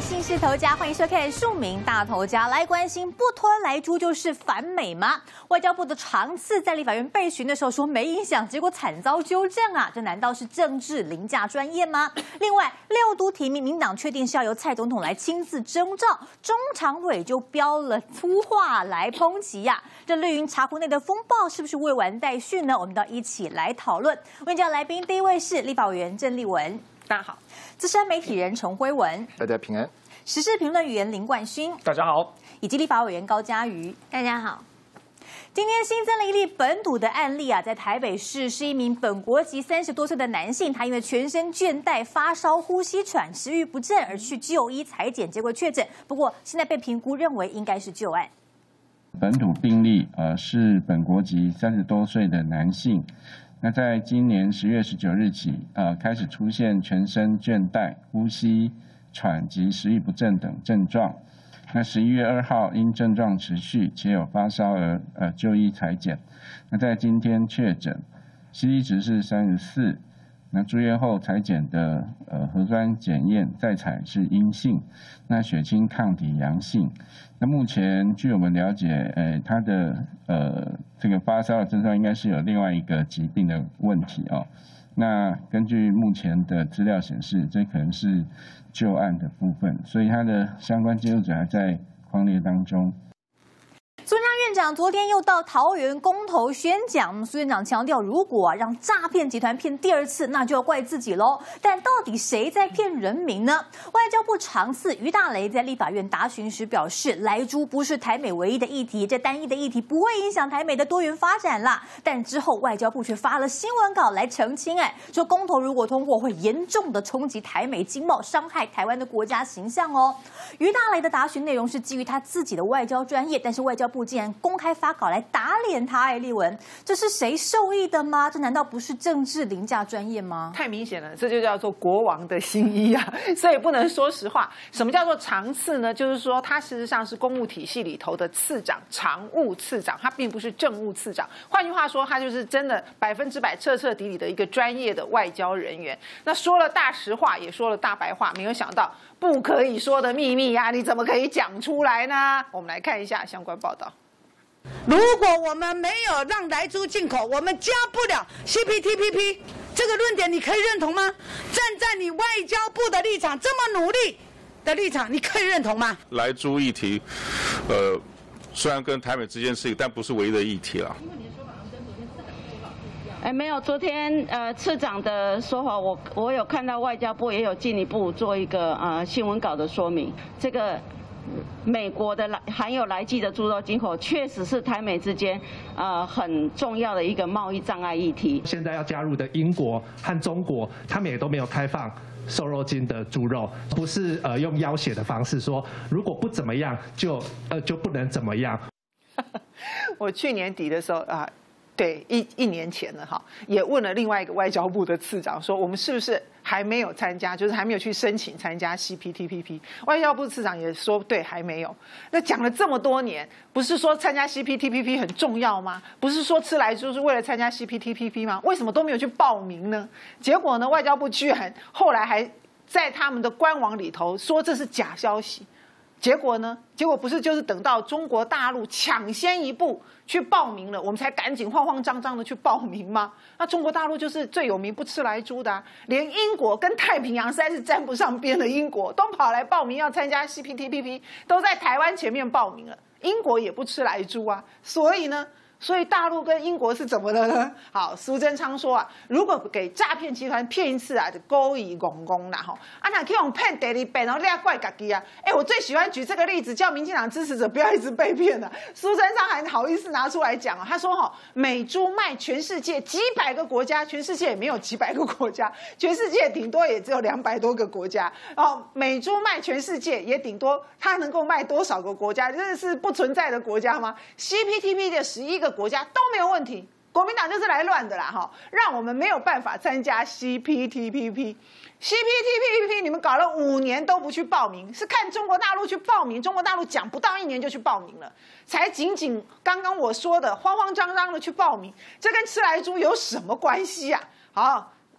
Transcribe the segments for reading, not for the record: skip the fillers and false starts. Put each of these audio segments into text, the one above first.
新视头家，欢迎收看《庶民大头家》。来关心不脱莱猪就是反美吗？外交部的长次在立法院备询的时候说没影响，结果惨遭纠正啊！这难道是政治凌驾专业吗？另外，6都提名，民党确定是要由蔡总统来亲自征召，中常委就飙了粗话来抨击呀！这绿营茶壶内的风暴是不是未完待续呢？我们都一起来讨论。问教来宾，第一位是立法委员郑丽文，大家好；资深媒体人陈辉文， 大家平安； 时事评论员林冠勋， 大家好； 以及立法委员高嘉瑜， 大家好。 今天新增了一例本土的案例啊，在台北市是一名本国籍30多岁的男性，他因为全身倦怠、发烧、呼吸喘、食欲不振而去就医采检，结果确诊。不过现在被评估认为应该是旧案。 本土病例是本国籍30多岁的男性，那在今年10月19日起开始出现全身倦怠、呼吸喘及食欲不振等症状。那11月2号因症状持续且有发烧而就医采检，那在今天确诊 ，CT 值是34，那住院后采检的核酸检验再采是阴性，那血清抗体阳性。那目前据我们了解，他的这个发烧的症状应该是有另外一个疾病的问题哦。那根据目前的资料显示，这可能是旧案的部分，所以他的相关介入者还在匡列当中。 苏贞昌院长昨天又到桃园公投宣讲，苏院长强调，如果让诈骗集团骗第2次，那就要怪自己喽。但到底谁在骗人民呢？外交部长次于大雷在立法院答询时表示，莱猪不是台美唯一的议题，这单一的议题不会影响台美的多元发展啦。但之后外交部却发了新闻稿来澄清，说公投如果通过，会严重的冲击台美经贸，伤害台湾的国家形象哦。于大雷的答询内容是基于他自己的外交专业，但是外交部竟然公开发稿来打脸他，立文，这是谁受益的吗？这难道不是政治凌驾专业吗？ 太明显了，这就叫做国王的新衣啊！所以不能说实话。什么叫做常次呢？就是说他事实上是公务体系里头的次长、常务次长，他并不是政务次长。换句话说，他就是真的100%彻彻底底的一个专业的外交人员。那说了大实话，也说了大白话，没有想到不可以说的秘密呀，你怎么可以讲出来呢？我们来看一下相关报道。 如果我们没有让莱猪进口，我们加不了 CPTPP， 这个论点你可以认同吗？站在你外交部的立场，这么努力的立场，你可以认同吗？ 莱猪议题，虽然跟台美之间是一个，但不是唯一的议题啦。 没有，昨天次长的说法，我有看到外交部也有进一步做一个新闻稿的说明，这个。美国的含有莱剂的猪肉进口，确实是台美之间很重要的一个贸易障碍议题。 现在要加入的英国和中国，他们也都没有开放瘦肉精的猪肉，不是用要挟的方式说，如果不怎么样就不能怎么样。 我去年底的时候对，一年前了哈，也问了另外一个外交部的次长说，我们是不是还没有参加，就是还没有去申请参加 CPTPP？ 外交部次长也说，对，还没有。那讲了这么多年，不是说参加 CPTPP 很重要吗？不是说吃莱猪是为了参加 CPTPP 吗？为什么都没有去报名呢？结果呢，外交部居然后来还在他们的官网里头说这是假消息。结果呢？结果不是就是等到中国大陆抢先一步去报名了，我们才赶紧慌慌张张的去报名吗？那中国大陆就是最有名不吃莱猪的连英国跟太平洋实在是沾不上边的英国都跑来报名要参加 CPTPP， 都在台湾前面报名了。英国也不吃莱猪啊，所以大陆跟英国是怎么了呢？好，苏贞昌说如果给诈骗集团骗1次就勾引公公啦那可以用骗第2遍，然后另怪自己我最喜欢举这个例子，叫民进党支持者不要一直被骗了。苏贞昌还好意思拿出来讲他说美猪卖全世界几百个国家，全世界也没有几百个国家，全世界顶多也只有200多个国家美猪卖全世界也顶多它能够卖多少个国家？这是不存在的国家吗？ CPTPP 的11个国家都没有问题，国民党就是来乱的啦让我们没有办法参加 CPTPP。 CPTPP 你们搞了5年都不去报名，是看中国大陆去报名，中国大陆讲不到1年就去报名了，才仅仅刚刚我说的慌慌张张的去报名，这跟吃莱猪有什么关系啊？好，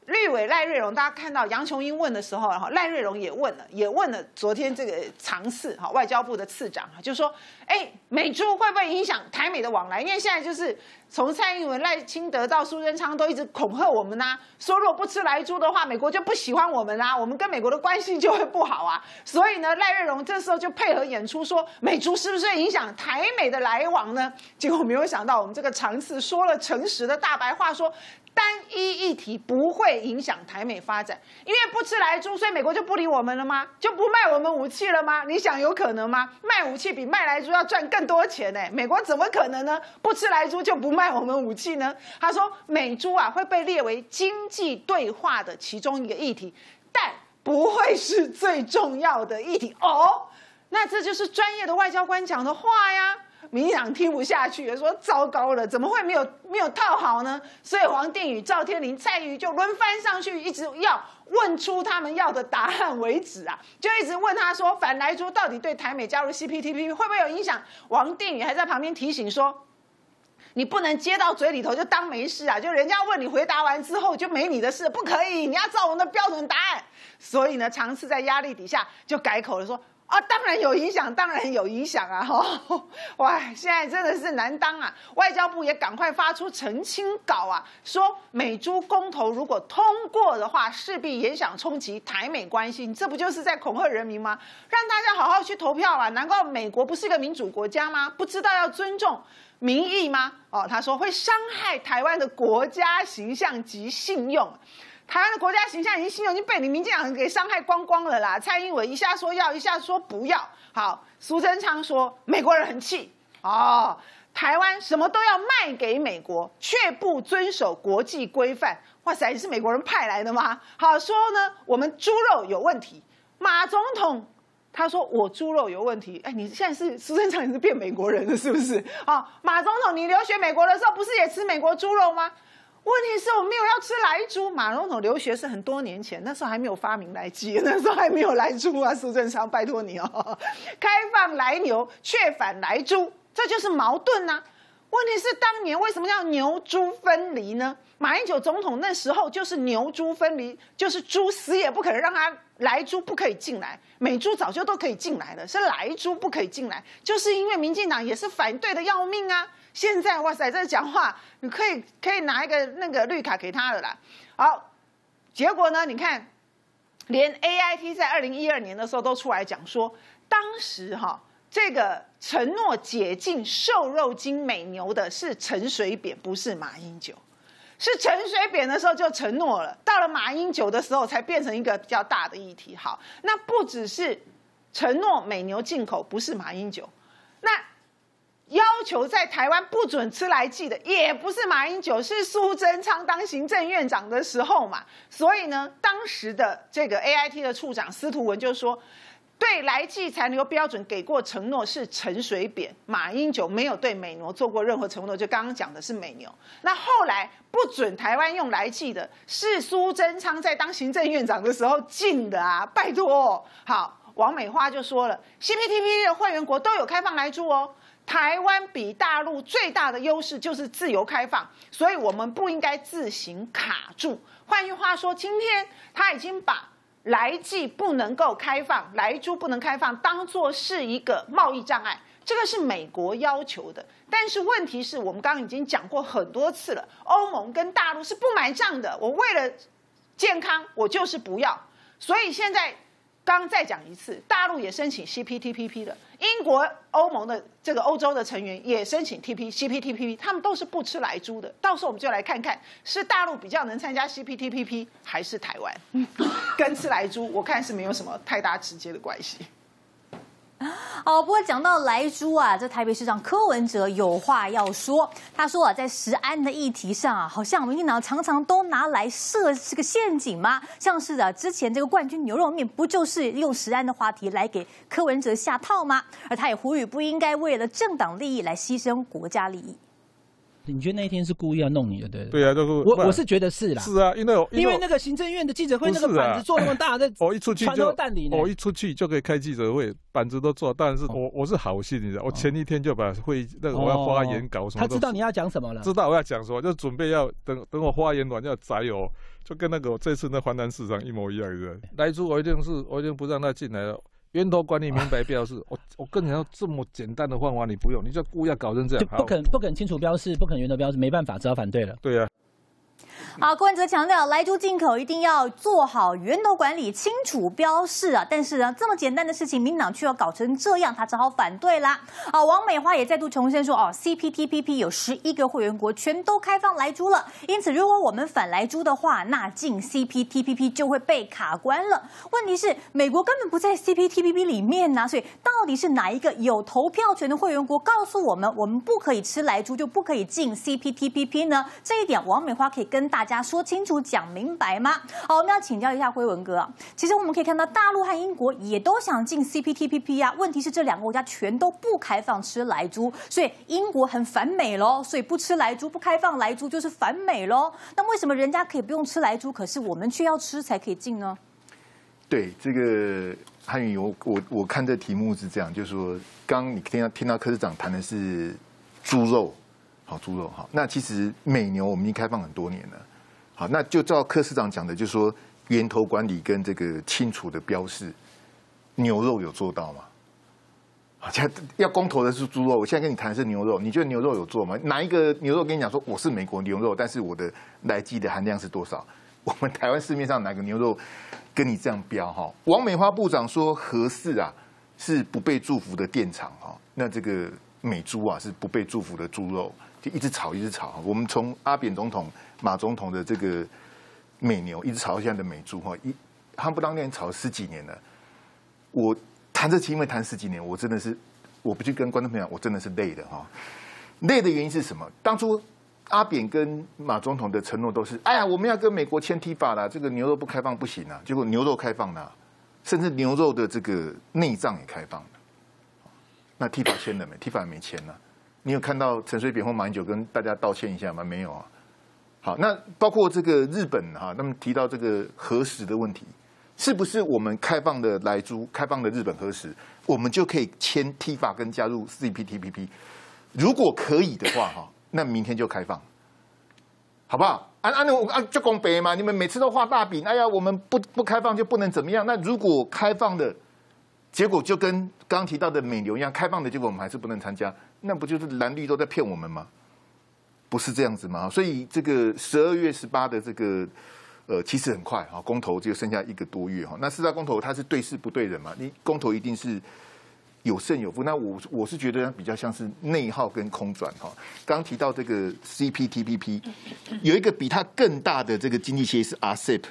立委赖瑞隆，大家看到杨琼英问的时候，赖瑞隆也问了昨天这个常次外交部的次长就说，美猪会不会影响台美的往来？因为现在就是从蔡英文、赖清德到苏贞昌都一直恐吓我们说如果不吃莱猪的话，美国就不喜欢我们我们跟美国的关系就会不好所以呢，赖瑞隆这时候就配合演出说，美猪是不是会影响台美的来往呢？结果没有想到，我们这个常次说了诚实的大白话说，单一议题不会影响台美发展，因为不吃莱猪，所以美国就不理我们了吗？就不卖我们武器了吗？你想有可能吗？卖武器比卖莱猪要赚更多钱美国怎么可能呢？不吃莱猪就不卖我们武器呢？他说美猪会被列为经济对话的其中一个议题，但不会是最重要的议题那这就是专业的外交官讲的话呀。民进党听不下去，说糟糕了，怎么会没有套好呢？所以黄定宇、赵天麟、蔡瑜就轮番上去，一直要问出他们要的答案为止就一直问他说，反莱猪到底对台美加入 CPTPP 会不会有影响？王定宇还在旁边提醒说，你不能接到嘴里头就当没事就人家问你回答完之后就没你的事，不可以，你要照我们的标准答案。所以呢，常次在压力底下就改口了说，当然有影响，当然有影响哇，现在真的是难当外交部也赶快发出澄清稿说美猪公投如果通过的话，势必影响冲击台美关系，这不就是在恐吓人民吗？让大家好好去投票难道美国不是一个民主国家吗？不知道要尊重民意吗？他说会伤害台湾的国家形象及信用。台湾的国家形象已经被你民进党给伤害光光了啦！蔡英文一下说要，一下说不要。好，苏贞昌说美国人很气台湾什么都要卖给美国，却不遵守国际规范。哇塞，是美国人派来的吗？好，说呢我们猪肉有问题。马总统他说我猪肉有问题，你现在是苏贞昌，你是变美国人了是不是？马总统你留学美国的时候不是也吃美国猪肉吗？问题是我没有要吃莱猪，马总统留学是很多年前，那时候还没有发明莱鸡，那时候还没有莱猪苏贞昌拜托你开放莱牛却反莱猪，这就是矛盾问题是当年为什么要牛猪分离呢？马英九总统那时候就是牛猪分离，就是猪死也不可能让它莱猪不可以进来，美猪早就都可以进来了，是莱猪不可以进来，就是因为民进党也是反对的要命现在哇塞，这讲话你可以拿一个那个绿卡给他了啦。好，结果呢？你看，连 AIT 在2012年的时候都出来讲说，当时这个承诺解禁瘦肉精美牛的是陈水扁，不是马英九。是陈水扁的时候就承诺了，到了马英九的时候才变成一个比较大的议题。好，那不只是承诺美牛进口，不是马英九，那要求在台湾不准吃莱剂的也不是马英九，是苏贞昌当行政院长的时候嘛。所以呢，当时的这个 AIT 的处长司徒文就说，对莱剂残留标准给过承诺是陈水扁，马英九没有对美牛做过任何承诺，就刚刚讲的是美牛。那后来不准台湾用莱剂的是苏贞昌在当行政院长的时候禁的拜托好，王美花就说了 ，CPTPP 的会员国都有开放莱猪台湾比大陆最大的优势就是自由开放，所以我们不应该自行卡住。换句话说，今天他已经把莱剂不能够开放，莱猪不能开放，当作是一个贸易障碍，这个是美国要求的。但是问题是我们刚刚已经讲过很多次了，欧盟跟大陆是不买账的。我为了健康，我就是不要。所以现在刚再讲一次，大陆也申请 CPTPP 的，英国、欧盟的这个欧洲的成员也申请 CPTPP， 他们都是不吃莱猪的。到时候我们就来看看，是大陆比较能参加 CPTPP， 还是台湾？跟吃莱猪，我看是没有什么太大直接的关系。 不过讲到莱猪这台北市长柯文哲有话要说。他说在食安的议题上好像民进党常常都拿来设这个陷阱吗？像是之前这个冠军牛肉面，不就是用食安的话题来给柯文哲下套吗？而他也呼吁不应该为了政党利益来牺牲国家利益。 你觉得那一天是故意要弄你的，对不对？对啊，就是我是觉得是啦。 是啊，因为那个行政院的记者会那个板子做那么大，在我一出去就我一出去就可以开记者会，板子都做，但是我是好心，你知道，我前一天就把会议那个我要发言稿什么， 他知道你要讲什么了， 知道我要讲什么，就准备要等我发言完要载我，就跟那个我这次的环南市长一模一样的。来猪我一定不让他进来了。源头管理明白标示，我跟你要这么简单的方法你不用，你就故意要搞成这样， 就不肯清楚标示，不肯源头标示，没办法，只好反对了。 对啊。 好，柯文哲强调，来猪进口一定要做好源头管理，清楚标示啊。但是呢，这么简单的事情，民进党却要搞成这样，他只好反对啦。王美花也再度重申说，CPTPP 有11个会员国全都开放来猪了，因此如果我们反来猪的话，那进 CPTPP 就会被卡关了。问题是，美国根本不在 CPTPP 里面呐，所以到底是哪一个有投票权的会员国告诉我们，我们不可以吃来猪，就不可以进 CPTPP 呢？这一点，王美花可以跟大家说清楚、讲明白吗？好，我们要请教一下辉文哥啊。其实我们可以看到，大陆和英国也都想进 CPTPP 啊。问题是这2个国家全都不开放吃莱猪，所以英国很反美咯，所以不吃莱猪、不开放莱猪就是反美咯。那为什么人家可以不用吃莱猪，可是我们却要吃才可以进呢？ 对，这个汉语我看这题目是这样，就是说，刚你听到柯市长谈的是猪肉。好，猪肉好。那其实美牛我们已经开放很多年了。好，那就照柯市长讲的，就是说源头管理跟这个清楚的标示，牛肉有做到吗？好，现在要公投的是猪肉，我现在跟你谈的是牛肉，你觉得牛肉有做吗？哪一个牛肉跟你讲说我是美国牛肉，但是我的来基的含量是多少？我们台湾市面上哪个牛肉跟你这样标？哈，王美花部长说核四啊是不被祝福的电厂哈，那这个美猪啊是不被祝福的猪肉。就一直炒，一直炒。我们从阿扁总统、马总统的这个美牛，一直炒到现在的美猪哈，夯不啷当炒10几年了。我谈这题因为谈10几年，我真的是，我不去跟观众朋友讲，我真的是累的哈。累的原因是什么？当初阿扁跟马总统的承诺都是，哎呀，我们要跟美国签 TIFA 啦，这个牛肉不开放不行啊。结果牛肉开放了，甚至牛肉的这个内脏也开放了。那 TIFA 签了没 ？TIFA 没签呢。你有看到陈水扁或马英九跟大家道歉一下吗？没有啊。好，那包括这个日本哈，他们提到这个核食的问题，是不是我们开放的莱猪、开放的日本核食，我们就可以签 TIFA 跟加入 CPTPP？ 如果可以的话哈，那明天就开放，好不好？就公北嘛，你们每次都画大饼，哎呀，我们不开放就不能怎么样？那如果开放的结果就跟刚刚提到的美牛一样，开放的结果我们还是不能参加。那不就是蓝绿都在骗我们吗？不是这样子吗？所以这个12月18的这个其实很快哈，公投就剩下1个多月哈。那4大公投它是对事不对人嘛，你公投一定是有胜有负。那我是觉得比较像是内耗跟空转哈。刚刚提到这个 CPTPP 有一个比它更大的这个经济协议是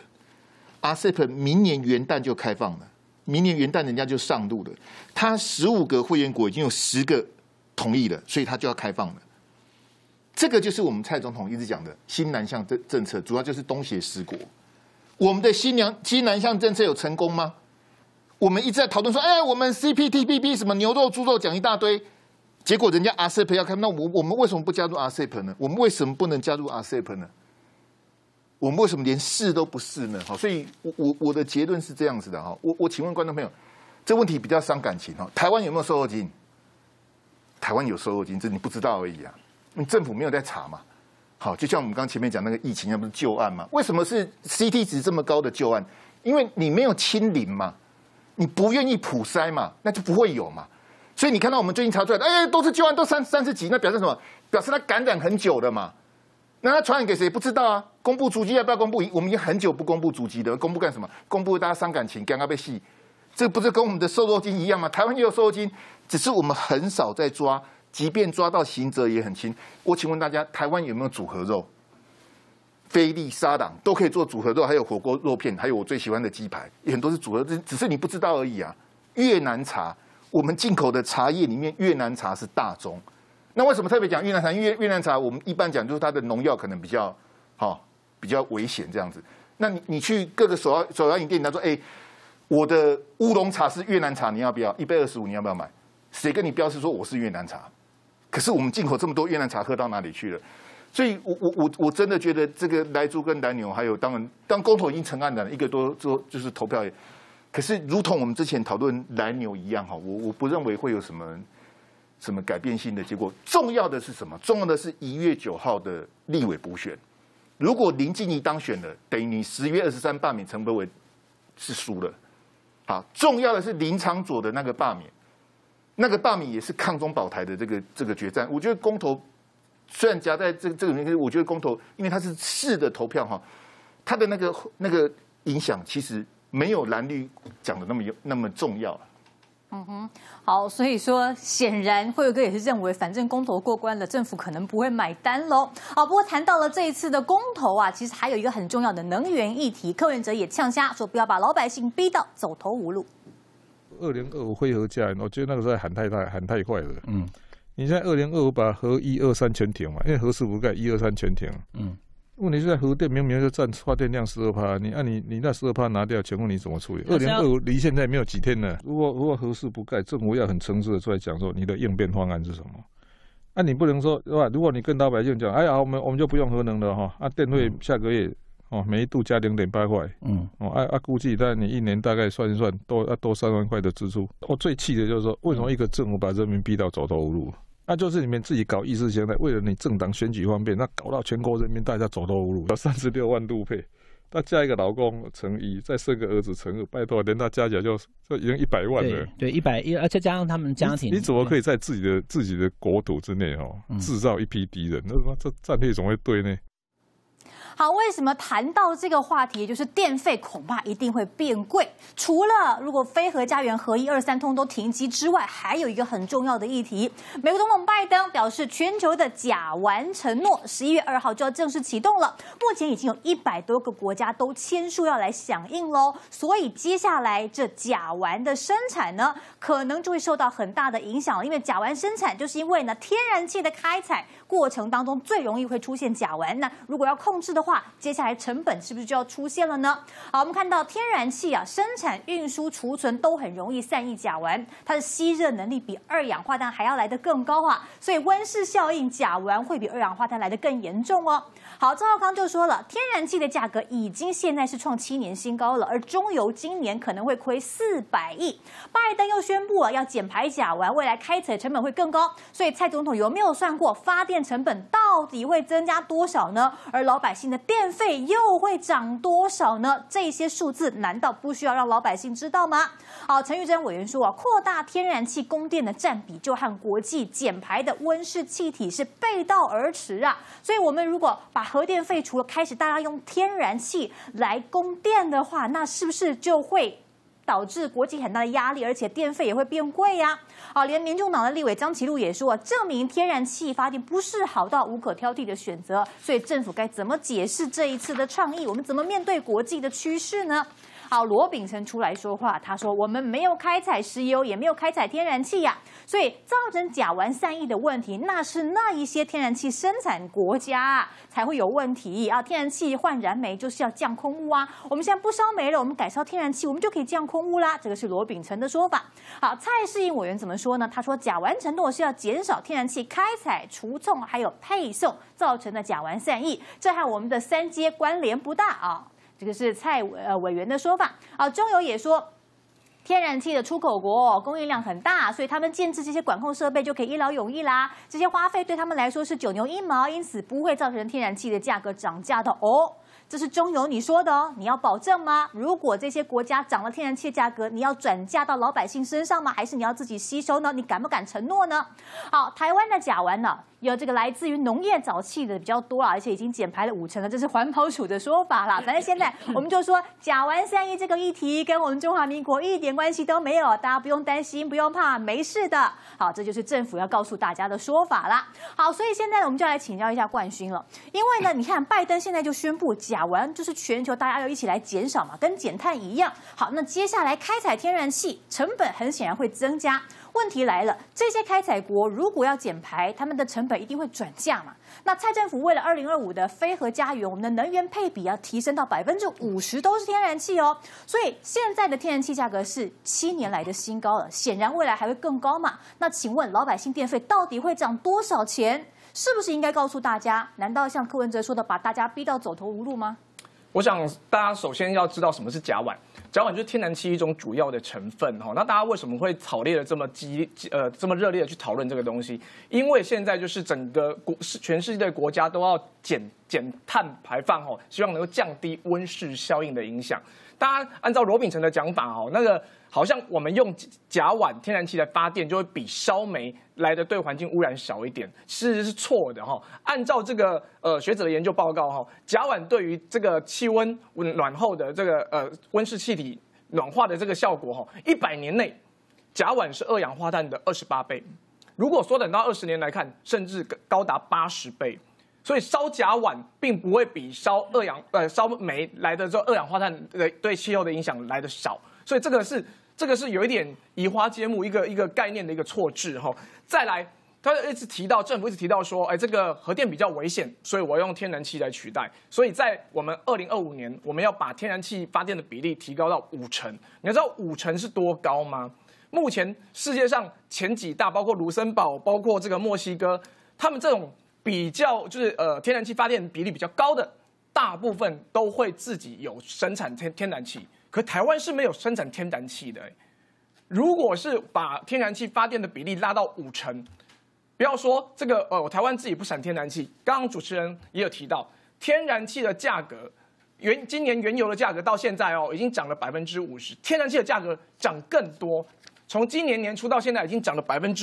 RCEP 明年元旦就开放了，明年元旦人家就上路了，它15个会员国已经有10个。同意了，所以他就要开放了。这个就是我们蔡总统一直讲的新南向政策，主要就是东协10国。我们的新南向政策有成功吗？我们一直在讨论说，哎，我们 CPTPP 什么牛肉、猪肉讲一大堆，结果人家 RCEP 要开，那我们为什么不加入 RCEP 呢？我们为什么不能加入 RCEP 呢？我们为什么连试都不试呢？好，所以我的结论是这样子的哈。我请问观众朋友，这问题比较伤感情哈。台湾有没有瘦肉精？台湾有瘦肉精，这你不知道而已啊！政府没有在查嘛。好，就像我们刚前面讲那个疫情，那不是旧案嘛？为什么是 CT 值这么高的旧案？因为你没有清零嘛，你不愿意普筛嘛，那就不会有嘛。所以你看到我们最近查出来的，哎，都是旧案，都30几，那表示什么？表示他感染很久了嘛。那他传染给谁不知道啊？公布足迹要不要公布？我们已经很久不公布足迹了，公布干什么？公布大家伤感情，刚刚被戏。这不是跟我们的瘦肉精一样吗？台湾也有瘦肉精，只是我们很少在抓，即便抓到刑责也很轻。我请问大家，台湾有没有组合肉？菲力、沙朗都可以做组合肉，还有火锅肉片，还有我最喜欢的鸡排，也很多是组合，只是你不知道而已啊。越南茶，我们进口的茶叶里面，越南茶是大宗。那为什么特别讲越南茶？因为越南茶我们一般讲就是它的农药可能比较比较危险这样子。那你去各个手摇饮店，他说，哎。我的乌龙茶是越南茶，你要不要？1杯25，你要不要买？谁跟你标示说我是越南茶？ 可是我们进口这么多越南茶喝到哪里去了？所以我真的觉得这个莱猪跟莱牛，还有当公投已经成案了，一个多就是投票，可是如同我们之前讨论莱牛一样哈，我不认为会有什么改变性的结果。重要的是什么？重要的是1月9号的立委补选。如果林静怡当选了，等于你10月23罢免陈柏惟是输了。好，重要的是林昶佐的那个罢免，那个罢免也是抗中保台的这个决战。我觉得公投虽然夹在这个里面，可是我觉得公投因为它是市的投票哈，它的那个影响其实没有蓝绿讲的那么重要。 好，所以说显然慧哥也是认为，反正公投过关了，政府可能不会买单喽。好，不过谈到了这一次的公投啊，其实还有一个很重要的能源议题，柯文哲也呛瞎说不要把老百姓逼到走投无路。 2025非核家园，我觉得那个时候喊太快了。你现在2025把核1、2、3全停嘛，因为核四不盖，1、2、3全停。问题是在核电明明就占发电量12%，你那12%拿掉，请问你怎么处理？2025离现在没有几天了。如果核四不盖，政府要很诚实的出来讲说你的应变方案是什么？你不能说对吧？如果你跟老百姓讲，哎呀，我们就不用核能了哈，电费下个月每一度加0.8块，估计但你1年大概算一算，要多3万块的支出。我最气的就是说，为什么一个政府把人民逼到走投无路？那就是你们自己搞意识形态，为了你政党选举方便，那搞到全国人民大家走投无路。36万度配，他嫁一个老公乘1，再生个儿子乘2，拜托，连他加起来就已经100万了。 对，100，而且加上他们家庭， 你怎么可以在自己的国土之内制造一批敌人？那这战略怎么会对呢？ 好，为什么谈到这个话题，就是电费恐怕一定会变贵？除了如果非核家园核1、2、3通都停机之外，还有一个很重要的议题。美国总统拜登表示，全球的甲烷承诺11月2号就要正式启动了。目前已经有100多个国家都签署要来响应喽，所以接下来这甲烷的生产呢，可能就会受到很大的影响了。因为甲烷生产就是因为呢天然气的开采过程当中最容易会出现甲烷，那如果要控制的话，接下来成本是不是就要出现了呢？好，我们看到天然气啊，生产、运输、储存都很容易散逸甲烷，它的吸热能力比2氧化碳还要来得更高啊，所以温室效应甲烷会比2氧化碳来得更严重哦。好，赵少康就说了，天然气的价格已经现在是创7年新高了，而中油今年可能会亏400亿。拜登又宣布了要减排甲烷，未来开采成本会更高，所以蔡总统有没有算过发电成本到底会增加多少呢？而老百姓的电费又会涨多少呢？这些数字难道不需要让老百姓知道吗？好，陈玉珍委员说啊，扩大天然气供电的占比就和国际减排的温室气体是背道而驰啊。所以我们如果把核电废除了，开始大家用天然气来供电的话，那是不是就会导致国际很大的压力，而且电费也会变贵呀？好，连民众党的立委张其禄也说，证明天然气发电不是好到无可挑剔的选择，所以政府该怎么解释这一次的倡议？我们怎么面对国际的趋势呢？好，罗秉成出来说话，他说我们没有开采石油，也没有开采天然气呀，所以造成甲烷散逸的问题，那是那一些天然气生产国家才会有问题啊。天然气换燃煤就是要降空污啊，我们现在不烧煤了，我们改烧天然气，我们就可以降空污啦。这个是罗秉成的说法。好，蔡适应委员怎么说呢？他说甲烷承诺是要减少天然气开采、储存还有配送造成的甲烷散逸，这和我们的3阶关联不大啊。这个是蔡委员的说法啊。中油也说，天然气的出口国供应量很大，所以他们建置这些管控设备就可以一劳永逸啦。这些花费对他们来说是9牛1毛，因此不会造成天然气的价格涨价的哦。这是中油你说的哦，你要保证吗？如果这些国家涨了天然气价格，你要转嫁到老百姓身上吗？还是你要自己吸收呢？你敢不敢承诺呢？好，台湾的甲烷呢，有这个来自于农业沼气的比较多啊，而且已经减排了50%了，这是环保署的说法啦。反正现在我们就说甲烷散逸这个议题跟我们中华民国一点关系都没有，大家不用担心，不用怕，没事的。好，这就是政府要告诉大家的说法啦。好，所以现在我们就来请教一下冠勋了，因为呢，你看拜登现在就宣布甲烷就是全球大家要一起来减少嘛，跟减碳一样。好，那接下来开采天然气成本很显然会增加。 问题来了，这些开采国如果要减排，他们的成本一定会转嫁嘛。那蔡政府为了2025的非核家园，我们的能源配比要提升到50%都是天然气哦。所以现在的天然气价格是7年来的新高了，显然未来还会更高嘛。那请问老百姓电费到底会涨多少钱？是不是应该告诉大家？难道像柯文哲说的，把大家逼到走投无路吗？ 我想大家首先要知道什么是甲烷。甲烷就是天然气一种主要的成分哈。那大家为什么会讨论的这么这么热烈的去讨论这个东西？因为现在就是整个全世界的国家都要减碳排放哈，希望能够降低温室效应的影响。大家按照罗秉成的讲法哦，那个好像我们用甲烷天然气来发电，就会比烧煤来的对环境污染少一点，事实是错的哈。按照这个学者的研究报告哈，甲烷对于这个气温暖后的这个温室气体暖化的这个效果哈，100年内甲烷是二氧化碳的28倍，如果缩短到20年来看，甚至高达80倍。所以烧甲烷并不会比烧煤来的二氧化碳对气候的影响来的少，所以这个是有一点移花接木一个概念的一个错置哈。再来，他政府一直提到说，这个核电比较危险，所以我要用天然气来取代。所以在我们2025年，我们要把天然气发电的比例提高到50%。你要知道50%是多高吗？目前世界上前几大，包括卢森堡，包括这个墨西哥，他们这种比较就是天然气发电比例比较高的，大部分都会自己有生产天然气，可台湾是没有生产天然气的。如果是把天然气发电的比例拉到50%，不要说这个台湾自己不产天然气，刚刚主持人也有提到，天然气的价格，今年原油的价格到现在已经涨了50%，天然气的价格涨更多，从今年年初到现在已经涨了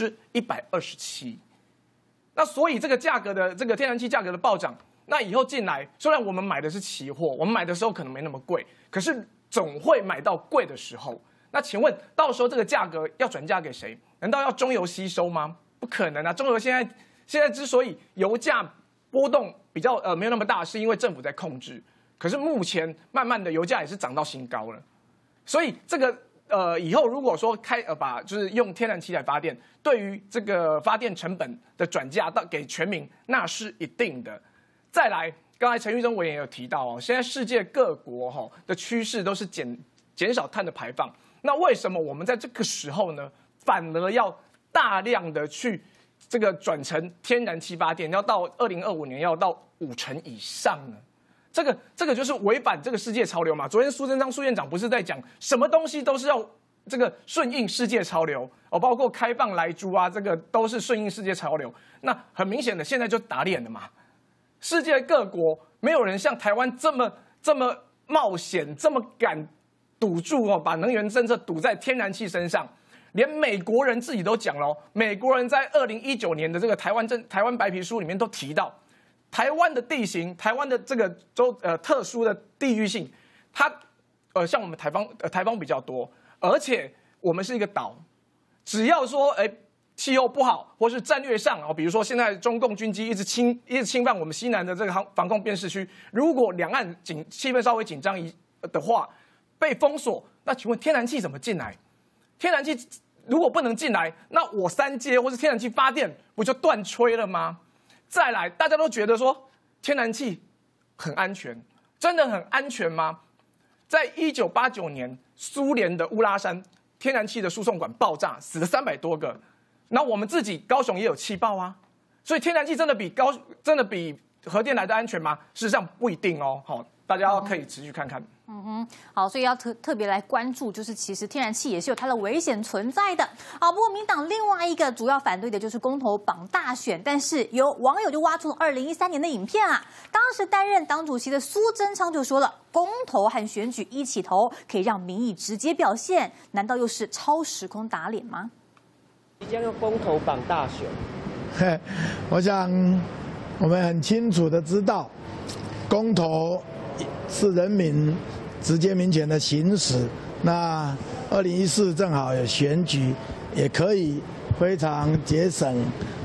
127%。那所以这个价格的这个天然气价格的暴涨，那以后进来，虽然我们买的是期货，我们买的时候可能没那么贵，可是总会买到贵的时候。那请问到时候这个价格要转嫁给谁？难道要中油吸收吗？不可能啊！中油现在之所以油价波动比较没有那么大，是因为政府在控制。可是目前慢慢的油价也是涨到新高了，所以这个以后如果说把就是用天然气来发电，对于这个发电成本的转嫁到给全民，那是一定的。再来，刚才陈玉忠委员也有提到现在世界各国的趋势都是减少碳的排放。那为什么我们在这个时候呢，反而要大量的去这个转成天然气发电，要到2025年要到50%以上呢？这个就是违反这个世界潮流嘛。昨天苏贞昌苏院长不是在讲，什么东西都是要这个顺应世界潮流包括开放莱猪啊，这个都是顺应世界潮流。那很明显的，现在就打脸了嘛。世界各国没有人像台湾这么冒险，这么敢赌注把能源政策赌在天然气身上。连美国人自己都讲了，美国人在2019年的这个台湾白皮书里面都提到，台湾的地形，台湾的这个特殊的地域性，它像我们台风比较多，而且我们是一个岛，只要说气候不好，或是战略上比如说现在中共军机一直侵犯我们西南的这个防空辨识区，如果两岸气氛稍微紧张的话，被封锁，那请问天然气怎么进来？天然气如果不能进来，那我3接或是天然气发电不就断炊了吗？再来，大家都觉得说天然气很安全，真的很安全吗？在1989年，苏联的乌拉山天然气的输送管爆炸，死了300多个。那我们自己高雄也有气爆啊，所以天然气真的比核电来的安全吗？事实上不一定哦。好，大家可以持续看看。 好，所以要特别来关注，就是其实天然气也是有它的危险存在的。好，不过民党另外一个主要反对的就是公投绑大选，但是有网友就挖出了2013年的影片啊，当时担任党主席的苏贞昌就说了，公投和选举一起投，可以让民意直接表现，难道又是超时空打脸吗？ 即将用公投绑大选， 我想我们很清楚的知道，公投是人民直接民权的行使。那2014正好有选举，也可以非常节省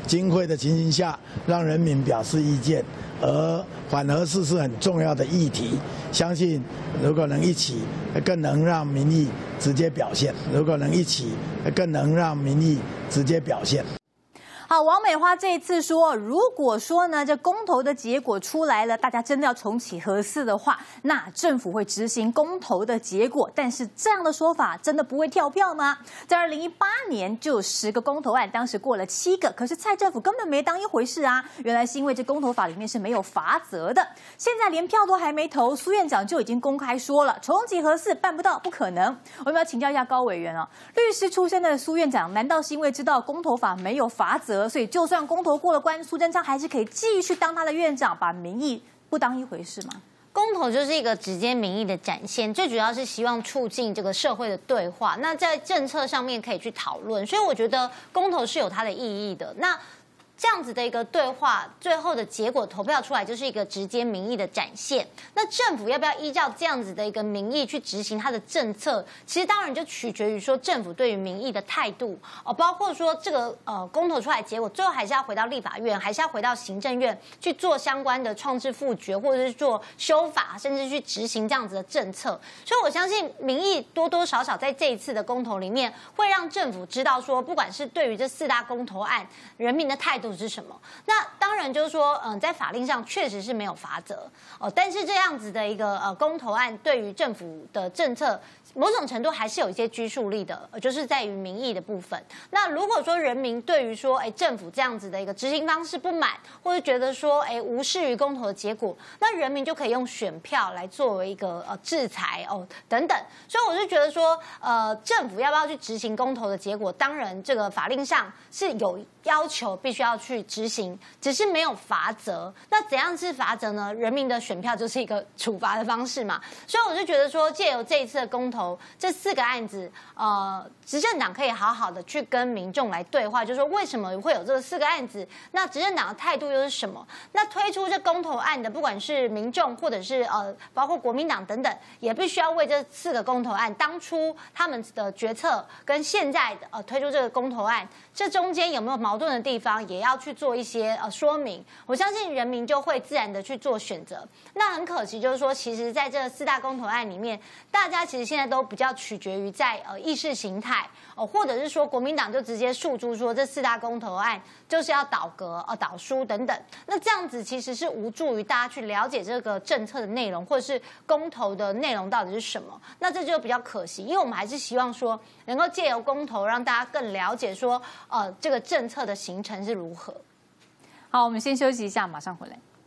经费的情形下，让人民表示意见，而反核四是很重要的议题。相信如果能一起，更能让民意直接表现；如果能一起，更能让民意直接表现。 好，王美花这一次说，如果说呢这公投的结果出来了，大家真的要重启核四的话，那政府会执行公投的结果。但是这样的说法真的不会跳票吗？在2018年就有10个公投案，当时过了7个，可是蔡政府根本没当一回事啊。原来是因为这公投法里面是没有罚则的。现在连票都还没投，苏院长就已经公开说了，重启核四办不到，不可能。我们要请教一下高委员啊，律师出身的苏院长，难道是因为知道公投法没有罚则？所以就算公投过了关，苏贞昌还是可以继续当他的院长，把民意不当一回事吗？ 公投就是一个直接民意的展现，最主要是希望促进这个社会的对话。那在政策上面可以去讨论，所以我觉得公投是有它的意义的。那这样子的一个对话，最后的结果投票出来就是一个直接民意的展现。那政府要不要依照这样子的一个民意去执行它的政策，其实当然就取决于说政府对于民意的态度哦，包括说这个公投出来的结果，最后还是要回到立法院，还是要回到行政院去做相关的创制复决，或者是做修法，甚至去执行这样子的政策。所以我相信民意多多少少在这一次的公投里面，会让政府知道说，不管是对于这4大公投案，人民的态度是什么？那当然就是说，在法令上确实是没有罚则哦，但是这样子的一个公投案对于政府的政策，某种程度还是有一些拘束力的，就是在于民意的部分。那如果说人民对于说，政府这样子的一个执行方式不满，或者觉得说，无视于公投的结果，那人民就可以用选票来作为一个制裁哦等等。所以我就觉得说，政府要不要去执行公投的结果，当然这个法令上是有要求必须要去执行，只是没有罚则。那怎样是罚则呢？人民的选票就是一个处罚的方式嘛。所以我就觉得说，借由这一次的公投，这4个案子，执政党可以好好的去跟民众来对话，就是说为什么会有这4个案子？那执政党的态度又是什么？那推出这公投案的，不管是民众或者是包括国民党等等，也必须要为这4个公投案当初他们的决策跟现在的推出这个公投案，这中间有没有矛盾的地方，也要去做一些说明。我相信人民就会自然的去做选择。那很可惜就是说，其实在这4大公投案里面，大家其实现在都比较取决于在意识形态或者是说国民党就直接诉诸说这4大公投案就是要倒阁倒输等等。那这样子其实是无助于大家去了解这个政策的内容，或者是公投的内容到底是什么。那这就比较可惜，因为我们还是希望说能够借由公投让大家更了解说这个政策的形成是如何。 好，我们先休息一下，马上回来。